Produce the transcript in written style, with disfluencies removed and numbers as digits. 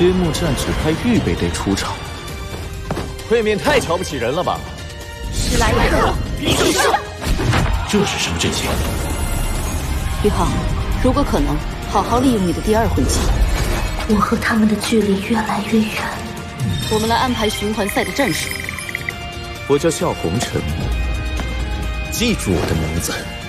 揭幕战只派预备队出场，未免太瞧不起人了吧？ 史莱克必胜！ 这是什么阵型？ 宇浩，如果可能，好好利用你的第二魂技。 我和他们的距离越来越远。 我们来安排循环赛的战术。 我叫笑红尘，记住我的名字。